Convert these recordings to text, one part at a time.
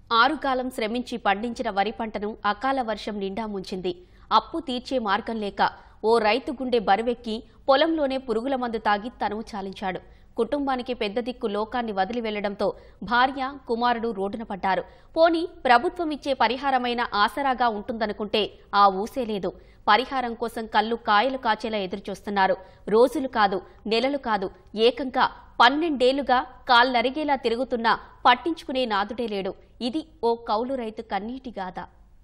ఆరుగాలం శ్రమించి పండించిన వరి పంటను అకాల వర్షం నిండా ముంచింది. అప్పు తీర్చే మార్గం లేక ఓ రైతు గుండె బరువెక్కి పొలంలోనే పురుగుల మందు తాగి తనువు చాలించాడు. కుటుంబానికి పెద్ద దిక్కు లోకాన్ని వదిలి వెళ్లడంతో భార్య, కుమారుడు రోడ్డున పడ్డారు. పోనీ ప్రభుత్వం ఇచ్చే పరిహారమైన ఆసరాగా ఉంటుందనుకుంటే ఆ ఊసే లేదు. పరిహారం కోసం కళ్ళు కాయలు కాచేలా ఎదురుచూస్తున్నారు. రోజులు కాదు, నెలలు కాదు, ఏకంగా 12 ఏళ్లుగా కాళ్లరిగేలా తిరుగుతున్నా పట్టించుకునే నాదుడే లేడు. ఇది ఓ కౌలు రైతు కన్నీటి గాథ.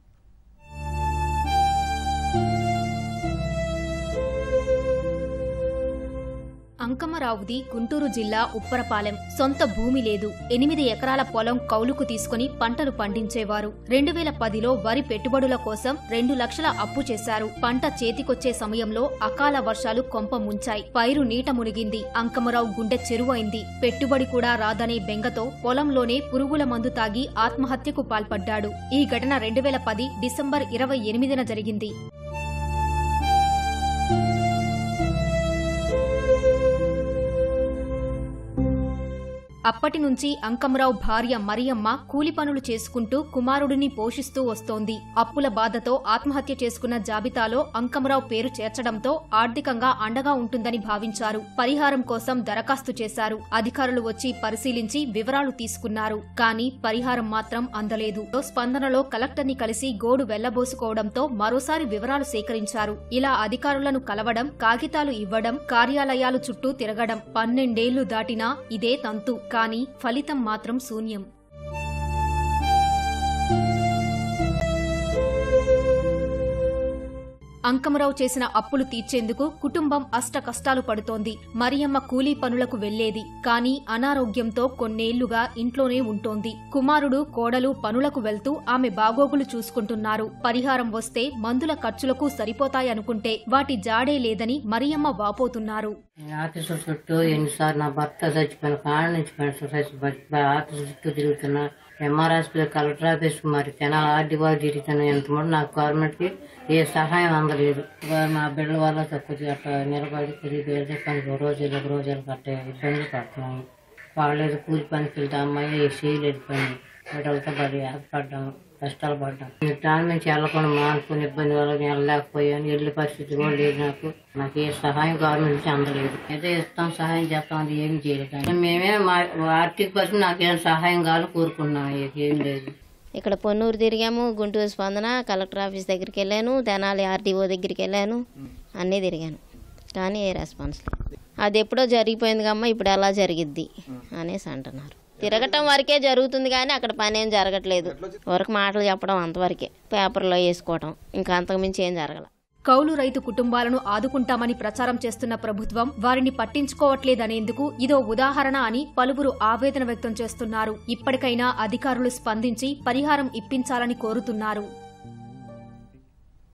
అంకమరావుది గుంటూరు జిల్లా ఉప్పరపాలెం. సొంత భూమి లేదు. 8 ఎకరాల పొలం కౌలుకు తీసుకుని పంటలు పండించేవారు. 2010లో వరి పెట్టుబడుల కోసం 2 లక్షల అప్పు చేశారు. పంట చేతికొచ్చే సమయంలో అకాల వర్షాలు కొంప ముంచాయి. పైరు నీట మునిగింది. అంకమరావు గుండె చెరువైంది. పెట్టుబడి కూడా రాదనే బెంగతో పొలంలోనే పురుగుల మందు తాగి ఆత్మహత్యకు పాల్పడ్డాడు. ఈ ఘటన 2010 డిసెంబర్ 28న జరిగింది. అప్పటి నుంచి అంకమరావు భార్య మరియమ్మ కూలి పనులు చేసుకుంటూ కుమారుడిని పోషిస్తూ వస్తోంది. అప్పుల బాధతో ఆత్మహత్య చేసుకున్న జాబితాలో అంకమరావు పేరు చేర్చడంతో ఆర్థికంగా అండగా ఉంటుందని భావించారు. పరిహారం కోసం దరఖాస్తు చేశారు. అధికారులు వచ్చి పరిశీలించి వివరాలు తీసుకున్నారు. కానీ పరిహారం మాత్రం అందలేదు. స్పందనలో కలెక్టర్ని కలిసి గోడు వెళ్లబోసుకోవడంతో మరోసారి వివరాలు సేకరించారు. ఇలా అధికారులను కలవడం, కాగితాలు ఇవ్వడం, కార్యాలయాలు చుట్టూ తిరగడం 12 ఏళ్లు దాటినా ఇదే తంతు. కానీ ఫలితం మాత్రం శూన్యం. అంకమరావు చేసిన అప్పులు తీర్చేందుకు కుటుంబం అష్టకష్టాలు పడుతోంది. మరియమ్మ కూలీ పనులకు వెళ్లేది. కానీ అనారోగ్యంతో కొన్నేళ్లుగా ఇంట్లోనే ఉంటోంది. కుమారుడు, కోడలు పనులకు వెళ్తూ ఆమె బాగోగులు చూసుకుంటున్నారు. పరిహారం వస్తే మందుల ఖర్చులకు సరిపోతాయనుకుంటే వాటి జాడే లేదని మరియమ్మ వాపోతున్నారు. ఆఫీసు చుట్టూ ఎన్నిసార్లు నా భర్త చచ్చిపోయిన కాడ నుంచి ఆఫీసు చుట్టూ తిరుగుతున్నా. ఎంఆర్ హాస్పిటల్, కలెక్టర్ ఆఫీస్, మరి తెనాలి ఆర్డీఓ తిరుగుతున్నా. ఎంతమంది నాకు గవర్నమెంట్ కి ఏ సహాయం అందలేదు. మా బిడ్డల వల్ల తక్కువ అట్లా నిలబడి తిరిగి పనికి రోజులకు అట్ట ఇబ్బందులు పడుతున్నాము. వాళ్ళేదో కూలి పనికి వెళ్తే అమ్మాయి చేయలేదు పని. బిడ్డలతో పడ్డాము, కష్టాలు పడ్డాము. దాని నుంచి వెళ్ళకుండా మానుకుని ఇబ్బంది వల్ల వెళ్ళలేకపోయాను. వెళ్ళే పరిస్థితి కూడా లేదు. నాకు ఏ సహాయం గవర్నమెంట్ నుంచి అందలేదు. ఏదో ఇస్తాం, సహాయం చేస్తాం, అది ఏమి చేయలేదు. మేమే మా ఆర్థిక పరిస్థితి నాకేం సహాయం కావాలో కోరుకున్నాం. ఏం లేదు. ఇక్కడ పొన్నూరు తిరిగాము, గుంటూరు స్పందన, కలెక్టర్ ఆఫీస్ దగ్గరికి వెళ్ళాను, తెనాలి ఆర్డీఓ దగ్గరికి వెళ్ళాను, అన్నీ తిరిగాను. కానీ ఏ రెస్పాన్స్ లేదు. అది ఎప్పుడో జరిగిపోయింది కమ్మా, ఇప్పుడు ఎలా జరిగిద్ది అనేసి అంటున్నారు. తిరగటం వరకే జరుగుతుంది కానీ అక్కడ పని ఏం జరగట్లేదు. వరకు మాటలు చెప్పడం అంతవరకే, పేపర్లో వేసుకోవడం, ఇంకా అంతకుమించి ఏం జరగల. కౌలు రైతు కుటుంబాలను ఆదుకుంటామని ప్రచారం చేస్తున్న ప్రభుత్వం వారిని పట్టించుకోవట్లేదనేందుకు ఇదో ఉదాహరణ అని పలువురు ఆవేదన వ్యక్తం చేస్తున్నారు. ఇప్పటికైనా అధికారులు స్పందించి పరిహారం ఇప్పించాలని కోరుతున్నారు.